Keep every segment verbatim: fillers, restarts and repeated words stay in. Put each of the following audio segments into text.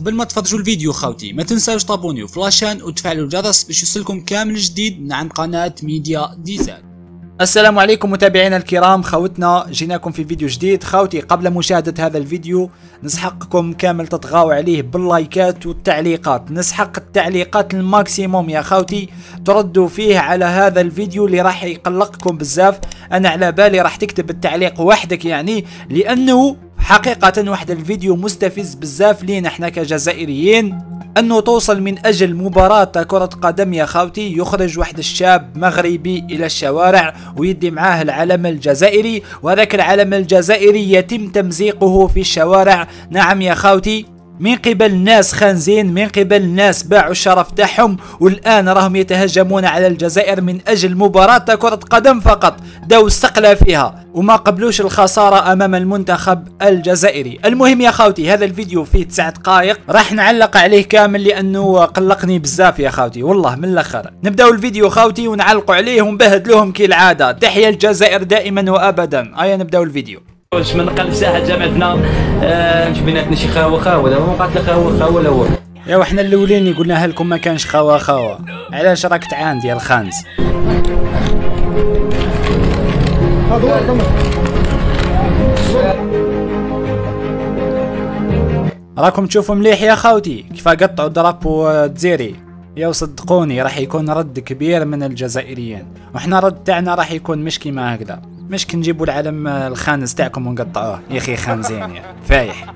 قبل ما تفرجوا الفيديو خاوتي ما تنساوش تابونيو في لاشين وتفعلوا الجرس باش يوصلكم كامل جديد من عند قناة ميديا ديزاين. السلام عليكم متابعينا الكرام، خوتنا جيناكم في فيديو جديد. خوتي قبل مشاهدة هذا الفيديو نسحقكم كامل تطغاو عليه باللايكات والتعليقات، نسحق التعليقات الماكسيموم يا خوتي تردوا فيه على هذا الفيديو اللي راح يقلقكم بزاف. انا على بالي راح تكتب التعليق وحدك يعني، لانه حقيقة واحد الفيديو مستفز بزاف لينا احنا كجزائريين، انه توصل من اجل مباراة كرة قدم يا خاوتي يخرج واحد الشاب مغربي الى الشوارع ويدي معاه العلم الجزائري، وهذاك العلم الجزائري يتم تمزيقه في الشوارع. نعم يا خاوتي، من قبل ناس خانزين، من قبل ناس باعوا الشرف تاعهم، والان راهم يتهجمون على الجزائر من اجل مباراة كرة قدم فقط، داو السقلة فيها وما قبلوش الخسارة امام المنتخب الجزائري. المهم يا خاوتي هذا الفيديو فيه تسع دقائق راح نعلق عليه كامل لانه قلقني بزاف يا خاوتي والله من الاخر. نبداو الفيديو خاوتي ونعلقوا عليه ونبهدلوهم كالعادة. تحية الجزائر دائما وابدا. هيا نبداو الفيديو. واش من قلب ساحه جامعتنا آه مش بيناتنا شي خاوه خاوه، دابا ما بقات لا خاوه خاوه لا والو. يا وحنا الاولين قلناها لكم ما كانش خاوه خاوه، علاش راك تعان ديال الخانز؟ راكم تشوفوا مليح يا خاوتي كيف قطعوا درابو الجزائري. يا صدقوني راح يكون رد كبير من الجزائريين، وحنا رد تاعنا راح يكون مش كيما هكذا، مش كنجيبوا العلم الخانز تاعكم ونقطعوه. يا اخي خانزين يا فايح.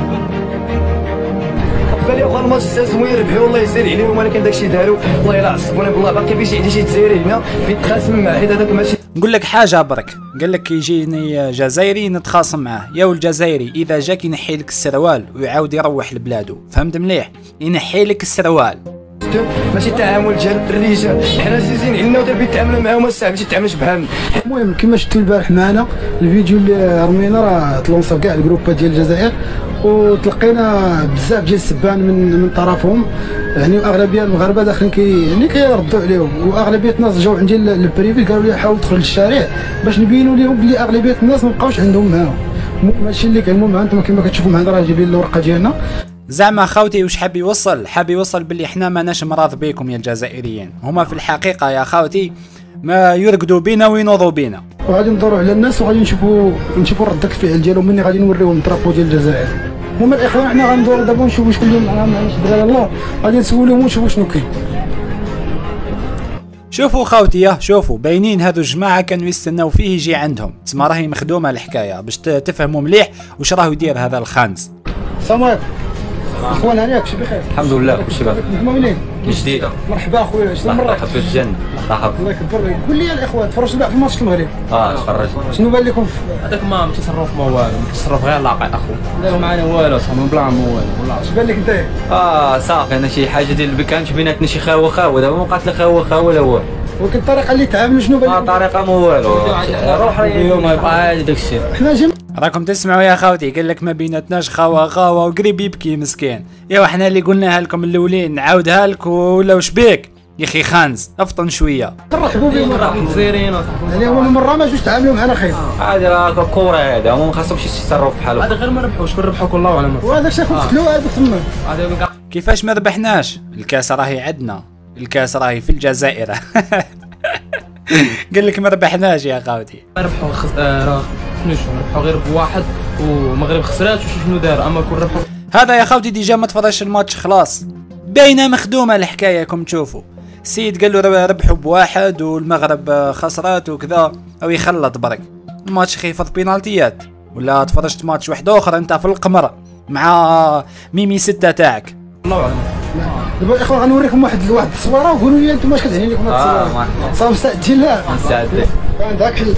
بالي اخوان الماتش زوين ربحوا الله يسير عليهم، ولكن داكشي داروا والله الا عصبوني بالله. باقي باش يجي شي جزائري هنا يتخاصم مع حيت هذاك ماشي. نقول لك حاجه برك، قال لك يجيني جزائري نتخاصم معاه، يا الجزائري اذا جاك ينحي لك السروال ويعاود يروح لبلادو، فهمت مليح؟ ينحي لك السروال ماشي تعامل ديال الرجال، حنا عزيزين علينا ودابا يتعاملوا معاهم الصعب باش يتعاملش بحالنا. المهم كما شفتوا البارح معنا الفيديو اللي رمينا راه تلونسا في كاع الجروبات ديال الجزائر، وتلقينا بزاف ديال السبان من من طرفهم، يعني اغلبيه المغاربه داخلين كي يعني كيردوا عليهم، واغلبيه الناس جاو عندي البريفي قالوا لي حاول تدخل للشارع باش نبينوا لهم بلي اغلبيه الناس ما بقاوش عندهم معاهم. ماشي اللي كان المهم انتم كما كتشوفوا معنا راه جايبين الورقه ديالنا. زعما خاوتي واش حاب يوصل؟ حاب يوصل باللي حنا ماناش مراض بيكم يا الجزائريين. هما في الحقيقه يا خاوتي ما يرقدوا بينا وينوضوا بينا، وغادي ندوروا على الناس وغادي نشوفوا نشوفوا رد الفعل ديالهم مني غادي نوريهم الدرابو ديال الجزائر. هما الاخوان حنا غندوروا دابا نشوفوا شكون اللي معنا شدرا الله، غادي نسولهم ونشوفوا شنو كاين. شوفوا خاوتي يا شوفوا باينين هذو الجماعه كانوا يستناو فيه يجي عندهم، تسمى راهي مخدومه الحكايه باش تفهموا مليح واش راهو يدير هذا الخانز. السلام عليكم اخوان، عليك شي بخير؟ الحمد لله كلشي بخير. انتما منين؟ من جديده. مرحبا اخويا، شنو مرة؟ مرحبا في الجنه. مرحبا. الله يكبر. قول لي الاخوان تفرجتوا في ماتش المغرب؟ اه تفرجت. شنو بان لكم؟ هذاك ما متصرف ما والو، متصرف غير لاقي اخو. داروا معنا والو صاحبي بلا ما والو والله. اش بان لك انت؟ اه صافي انا شي حاجه ديال ما كانش بيناتنا شي خاوه خاوه، دابا ما بقات لا خاوه خاوه لا والو. ولكن الطريقه اللي تعاملوا شنو بان لك؟ اه طريقه ما والو، روح اليوم ما يبقاش داك الشيء. حنا جم راكم تسمعوا يا خاوتي قال لك ما بيناتناش خاوه خاوه وقريب يبكي مسكين. يا وحنا اللي قلناها لكم الاولين نعاودها لك ولا واش بيك يا اخي خانز؟ افطن شويه. نرحبوا بهم نرحبوا زيرين يعني هما من مره ما جوش تعاملوا معنا خير. هذا راه كوره، هذا هما ما خاصهمش يتصرفوا بحالهم. هذا غير ما ربحوش، كون ربحوا كل الله اعلم. وهذاك الشيء قتلوه هذا ثما. هذا كيفاش ما ربحناش؟ الكاس راهي عندنا، الكاس راهي في الجزائر. قال لك ما ربحناش يا خاوتي. ربحوا خس... آه راه شنو ربحوا غير بواحد والمغرب خسرات وشوف شنو دار، اما كون ربحوا. هذا يا خاوتي ديجا ما تفرجش الماتش خلاص، باينه مخدومه الحكايه كم تشوفوا. السيد قال له ربحوا بواحد والمغرب خسرات وكذا، او يخلط برك الماتش خيفض بينالتيات. ولا تفرجت ماتش واحد اخر انت في القمر مع ميمي ستة تاعك؟ الله اعلم. دابا الاخوان غنوريكم واحد واحد التصويره وقولوا لي انتم اش كتعني لكم هاد التصويره. اه صافي مستعدين لها؟ مستعد. عندك حل.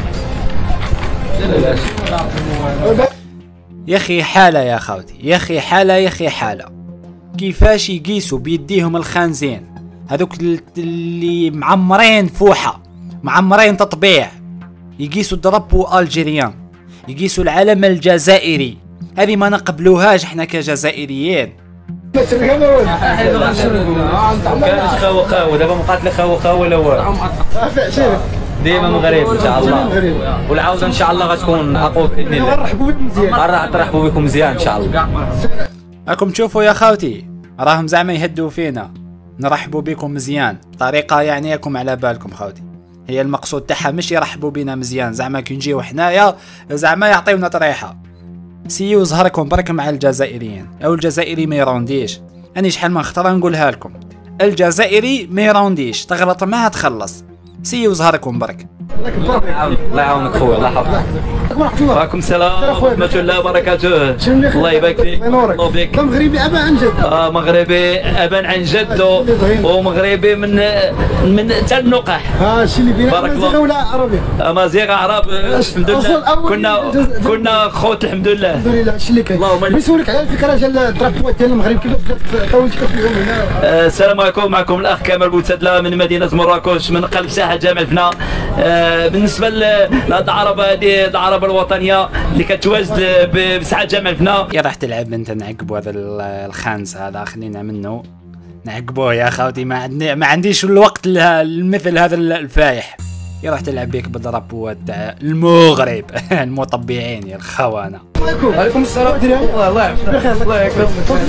يا اخي حاله يا خاوتي، يا اخي حاله، يا اخي حاله. كيفاش يقيسوا بيديهم الخانزين هذوك اللي معمرين فوحه معمرين تطبيع، يقيسوا درابو الجيريان، يقيسوا العلم الجزائري. هذه ما نقبلوهاش احنا كجزائريين. ما ترقى ما والو. كانش خاوه خاوه، دابا ما بقات لا خاوه خاوه لا والو. ديما مغرب ان شاء الله، والعوده ان شاء الله غتكون اقوى باذن الله. غنرحبوا بكم مزيان. غنرحبوا بكم مزيان ان شاء الله. راكم تشوفوا يا خاوتي راهم زعما يهدوا فينا، نرحبوا بكم مزيان بطريقه يعني راكم على بالكم خاوتي. هي المقصود تاعها مش يرحبوا بينا مزيان زعما كي نجيو حنايا زعما يعطيونا طريحه. سيو زهركم برك مع الجزائريين، او الجزائري ما يرونديش. اني شحال من خطره نقولها لكم، الجزائري ما يرونديش، تغلط معاه تخلص. سيو زهركم برك. الله يعاونك خويا، الله يحفظك. وعليكم السلام ورحمة الله وبركاته. الله يبارك فيك. الله يبارك. مغربي ابا عن جد. اه مغربي ابا عن جد ومغربي من من تاع النقح. اه الشيء اللي بينا بارك الله. ولا عربي؟ امازيغ عرب الحمد لله. كنا كنا خوت الحمد لله. الحمد لله الشيء اللي كاين. اللهم نسولك على الفكره ديال الدرابوات ديال المغرب كيفاش طولت فيهم هنا. السلام عليكم، معكم الاخ كمال بوتسدله من مدينه مراكش من قلب ساحه جامع الفنا. آه بالنسبه لهاد العربه هذه العربه الوطنيه اللي كتواجد بساحه جامع الفنا. يا راح تلعب انت نعقبوا هذا الخانز هذا، خلينا منه نعقبوه يا خاوتي. ما عندي ما عنديش الوقت لمثل هذا الفايح. يا راح تلعب بيك بالرابوات تاع المغرب المطبعين يا الخونه. وعليكم السلام. الله الله يعافيك. بخير الله يكرمك.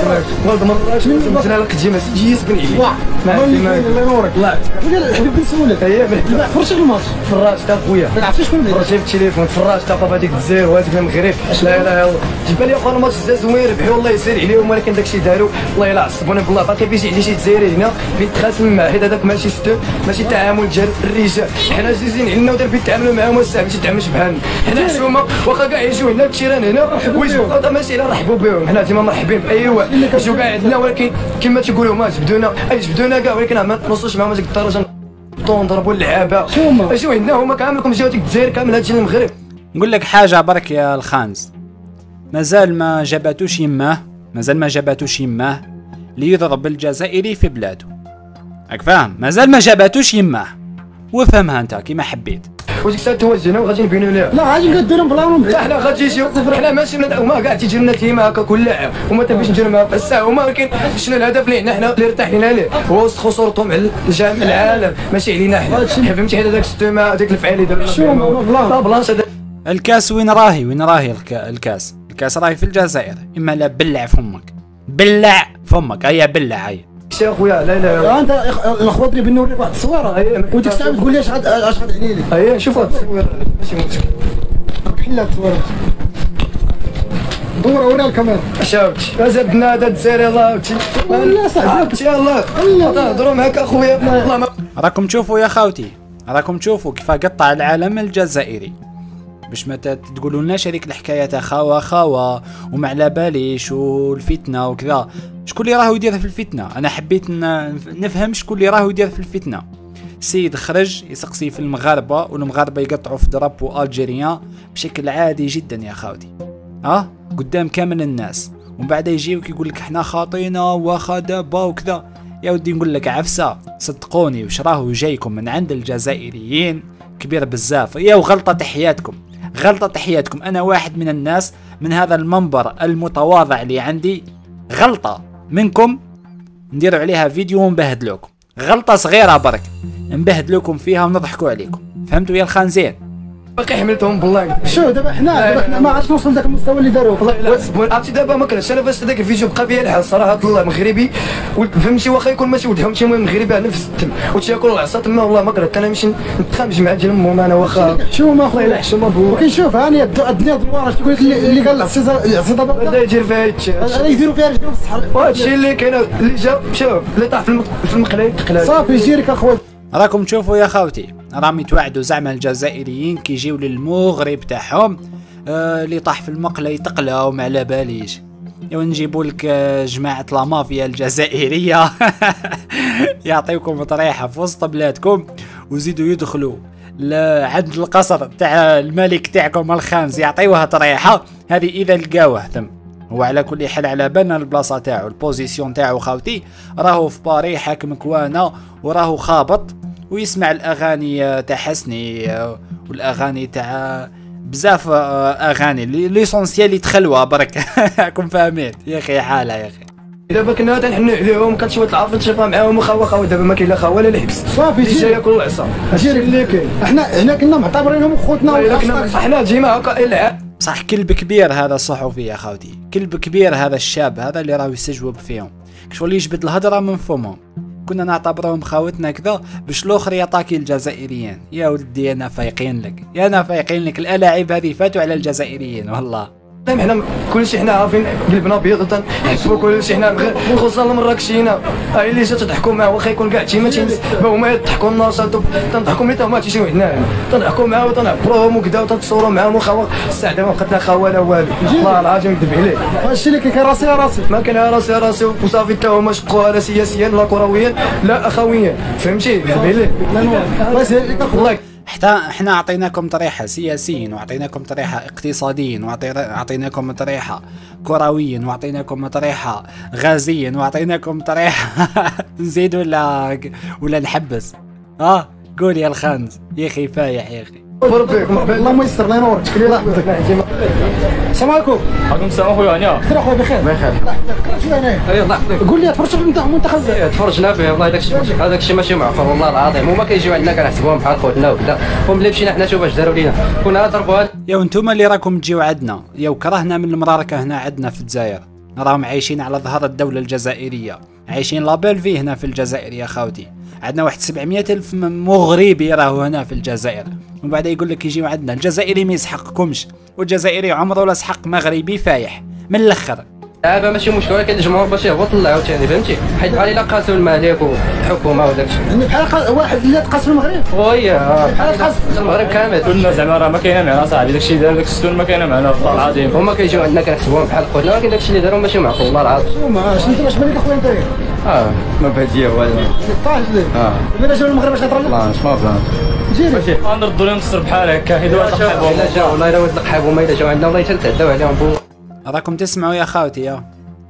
ولد مرات مثلا لك تجي جيس بن علي. الله ينورك. الله يعافيك. حبيبي نسولك. اييه فرجت الماتش. فراج تا خويا. ما عرفتش شكون اللي فرجت في التليفون فراج تا هذيك الجزائر وهذيك المغرب. لا اله الا الله. جاب لي اخويا الماتش زوين ربحوا الله يسهل عليهم، ولكن داكشي داروا الله يلا عصبونا بالله. باقي بيجي عندي شي جزائري هنا بيتخاصم مع حيت هذاك ماشي ستو ماشي تعامل ديال الرجال. حنا عزيزين علينا ودابا بيتعاملوا معاهم الصاحب ماشي تعاملش بحالنا. حنا حشومه واخا كاع يجيو هنا التيران هنا ويجيو هذا ماشي الا نرحبوا بهم. حنا ديما مرحبين باي واحد يجيو كاع عندنا، ولكن كما تيقولوا ما جبدونا اي جبدونا كاع، ولكن ما نوصلوش معاهم هذيك الدرجه نضربوا اللعابه. اجيو عندنا هما كاملكم جاو ديك الجزائر كامل هادشي المغرب. نقول لك حاجه برك يا الخانز، مازال ما جاباتوش يماه، مازال ما جاباتوش يماه ليضرب الجزائري في بلاده. راك فاهم؟ مازال ما جاباتوش يماه، وفهمها انت كيما حبيت. وديك الساعه توجهنا وغادي نبينوا لها. لا غادي نقدروا لهم بلاهم بعيد. حنا غادي يجيو حنا ماشي من هما كاع تيجيو لنا كيما هكا كل عام وما تبيش نديروا معاهم الساعه هما، ولكن شنو الهدف اللي عندنا حنا اللي ارتاحينا ليه هو وسط خسورتهم على جميع العالم ماشي علينا حنا. فهمتي حيت هذاك الستوما هذاك الفعالي دابا شو لا بلاصه. الكاس وين راهي؟ وين راهي الك... الكاس؟ الكاس راهي في الجزائر. اما لا بلع فمك، بلع فمك، هيا بلع هيا. شي اخويا لا لا انت الاخوات اللي بنوريك واحد التصويره وديك الساعه تقول لي اش غاد اش غاد علي لي. اييه شوف هاد التصوير ماشي مشكل. حلها التصويره دور ورا الكاميرا. شاوتش زبدنا هذا الجزائري الله وتي لا صاحبي يلاه تهضروا معاك اخويا. والله راكم تشوفوا يا خاوتي، راكم تشوفوا كيف قطع العالم الجزائري باش ما تقولوا لناش هذيك الحكايه تاع خاوه خاوه وما على باليش والفتنه وكذا. شكون اللي راهو يدير في الفتنه؟ انا حبيت نفهم شكون اللي راهو يدير في الفتنه. السيد خرج يسقسي في المغاربه والمغاربه يقطعوا في درابو الجيريان بشكل عادي جدا يا خاوتي، اه قدام كامل الناس، ومن بعد يجيوك يقول لك احنا خاطينا واخا دابا وكذا. يا ودي نقول لك عفسه صدقوني وش راهو جايكم من عند الجزائريين كبير بزاف. يا وغلطه تحياتكم، غلطة تحياتكم. أنا واحد من الناس من هذا المنبر المتواضع اللي عندي، غلطة منكم نديروا عليها فيديو ونبهدلوكم، غلطة صغيرة برك نبهدلوكم فيها ونضحكوا عليكم. فهمتوا يا الخانزين؟ باقي حملتهم بالله. شو دابا حنا دابا حنا ما عادش نوصل ذاك المستوى اللي داروه. والله الا عرفتي دابا ما كرهتش انا فاش هذاك الفيديو بقى فيا الحال صراحه الله مغربي فهمتي، واخا يكون ماشي ولدهم شي مغربي انا نفس الدم وتياكل العصا تما والله ما كرهت انا نمشي نتخامج مع ديال امهم انا واخا حشومه الله يلا حشومه بو. ولكن شوف هاني الدنيا دوار تقول لك اللي قال العصا العصا دابا بدا يدير فيها هادشي يديروا فيها رجلهم في الصحراء. وهادشي اللي كاين اللي جا شوف اللي طاح في المقله يتقلع صافي يجيرك اخويا. راكم تشوفوا يا خاوتي راهم يتوعدوا زعما الجزائريين كيجيو للمغرب تاعهم آه اللي طاح في المقله يتقلع وما على باليش. يا نجيبوا لك آه جماعه لا مافيا الجزائريه يعطيوكم طريحه في وسط بلادكم وزيدوا يدخلوا عند القصر تاع الملك تاعكم الخانز يعطيوها طريحه. هذه اذا لقاوه ثم. هو على كل حال على بالنا البلاصه تاعو البوزيسيون تاعو خاوتي راهو في باري حاكم كوانا وراهو خابط ويسمع الاغاني تاع حسني والاغاني تاع بزاف اغاني ليسونسيال يتخلوا برك راكم فاهمين يا اخي حاله يا اخي. دابا كنا تنحنوا عليهم كانت شويه العافيه تشوفها معاهم وخاوه خاوه دابا ما كاين لا خاوه لا الحبس صافي جا ياكل العصا هادشي اللي كاين. حنا هنا كنا معتبرينهم خوتنا حنا ديما هكا. بصح كلب كبير هذا صحفي يا خاوتي، كلب كبير هذا الشاب هذا اللي راه يستجوب فيهم، كشغل يجبد الهضره من فمهم. كنا نعتبرهم خاوتنا كذا باش الاخر يطاكي الجزائريين. يا ولدي انا فايقين لك، يا انا فايقين لك، الالاعب هذه فاتوا على الجزائريين والله. حنا كلشي حنا عارفين قلبنا ابيض تنحسبوا كلشي حنا خصوصا المراكشيين هاي اللي جات تضحكوا معاه واخا يكون كاع تيما هما يضحكوا الناس تنضحكوا ملي هما تيجيو عندنا تنضحكوا معاه وتنعبروهم وكذا وتنتصوروا معاهم واخا الساعه دابا بقات لنا خاوه لا والو والله العظيم نكذب عليك. هادشي اللي كاين راسي راسي ما كان راسي راسي وصافي حتى هما شقوها لا سياسيا لا كرويا لا اخويا فهمتي نكذب عليك. الله يسهل الله. حتى احنا عطيناكم طريحه سياسيين وعطيناكم طريحه اقتصاديين وعطيناكم طريحه كرويين وعطيناكم طريحه غازيين وعطيناكم طريحه نزيد ولا ولا نحبس؟ اه قول يا الخانز يا اخي فايح يا اخي. بربيك الله يستر الله ينورك. شكرا الله يحفظك. السلام عليكم. عليكم السلام اخويا هانيه. كثر اخويا بخير. بخير. شنو هنايا؟ اي الله يحفظك. قول لي تفرجت في المنتخب؟ تفرجنا فيه والله داكشي هذاك الشيء ماشي معقول والله العظيم. هما كيجيو عندنا كنحسبوهم بحال خوتنا وكذا وملي مشينا حنا شوف اش داروا لينا كنا ضربوها. يا وانتوما اللي راكم تجيو عندنا يا وكرهنا من المراركه هنا عندنا في الجزائر، راهم عايشين على ظهر الدوله الجزائريه، عايشين لابيل فيه هنا في الجزائر يا خاوتي. عندنا واحد سبعمية الف مغربي راهو هنا في الجزائر، ومن بعد يقول لك يجيو عندنا. الجزائري ما يسحقكمش، والجزائري عمره لا سحق مغربي فايح من الاخر. دابا ماشي مشكل ولكن الجمهور باش يهبط الله عاوتاني فهمتي، حيت بحال الا قاسوا الملك والحكومه وداك الشيء. يعني بحال واحد اللي تقاسم المغرب. وهي بحال تقاسم المغرب كامل. كلنا زعما راه ما كاينه معنا صاحبي، داكشي دار داك الستون ما كاينه معنا والله العظيم. هما كيجيو عندنا كنحسبوهم بحال خوتنا ولكن داكشي اللي داروا ماشي معقول والله العظيم. ما شنو انت واش بالك اخويا انت؟ اه ما بهديه والو. طاح ليه؟ اه ملي جاو المغرب باش نهضر لك؟ لا مش ما بلان. جيري. غنردوا لهم الصر بحال هكا حيت واحد الحبوب. الا جاو والله الا ولد القحاب هما الا جاو عندنا والله تنتعداو عليهم بو. راكم تسمعوا يا خاوتي يا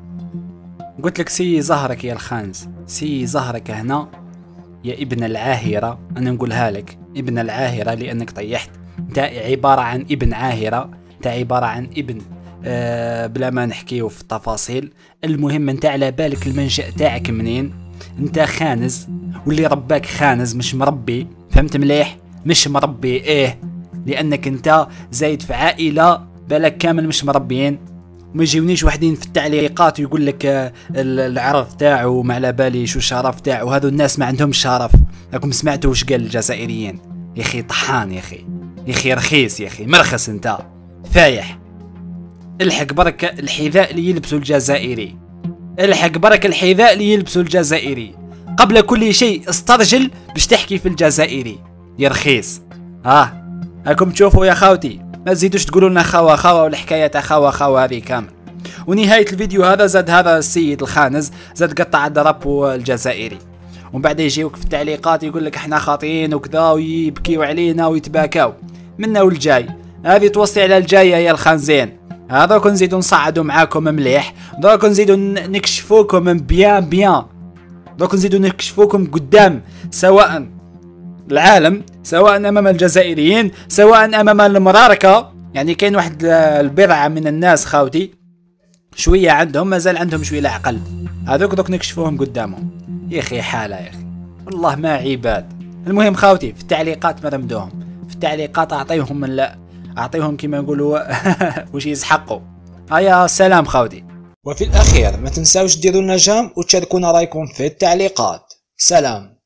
قلت لك سي زهرك يا الخانز، سي زهرك هنا يا ابن العاهرة. أنا نقولها لك ابن العاهرة لأنك طيحت. أنت عبارة عن ابن عاهرة، أنت عبارة عن ابن آه بلا ما نحكيو في التفاصيل. المهم أنت على بالك المنشأ تاعك منين؟ أنت خانز، واللي رباك خانز مش مربي، فهمت مليح؟ مش مربي إيه، لأنك أنت زايد في عائلة بالك كامل مش مربيين. ما يجيونيش وحدين في التعليقات ويقول لك العرض تاعو ما على بالي شو الشرف تاعو، هذو الناس ما عندهم شرف. راكم سمعتوا واش قال الجزائريين؟ يا اخي طحان يا اخي، يا اخي رخيص يا اخي مرخص انت فايح. الحق برك الحذاء اللي يلبسه الجزائري، الحق برك الحذاء اللي يلبسه الجزائري. قبل كل شيء استرجل باش تحكي في الجزائري يا رخيص. ها راكم تشوفوا يا خاوتي، ما تزيدوش تقولوا لنا خوا خوا والحكايه تاع خوا خوا هذه كامل. ونهايه الفيديو هذا زاد هذا السيد الخانز زاد قطع دربه الجزائري، ومن بعد يجيوك في التعليقات يقول لك احنا خاطئين وكذا ويبكيو علينا ويتباكاو منا والجاي. هذه توصي على الجايه يا الخانزين. هذاك نزيدو نصعدوا معاكم مليح، دوك نزيدو نكشفوكم بيان بيان، دوك نزيدو نكشفوكم قدام سواء العالم سواء امام الجزائريين سواء امام المراركه. يعني كاين واحد البضعه من الناس خاوتي شويه عندهم مازال عندهم شويه العقل، هذوك دوك نكشفوهم قدامهم. يا اخي حاله يا اخي والله ما عباد. المهم خاوتي في التعليقات ما رمدوهم، في التعليقات اعطيهم من لا اعطيهم كما يقولوا واش يسحقوا. هيا سلام خاوتي. وفي الاخير ما تنساوش ديروا لنا جام وتشاركونا رايكم في التعليقات. سلام.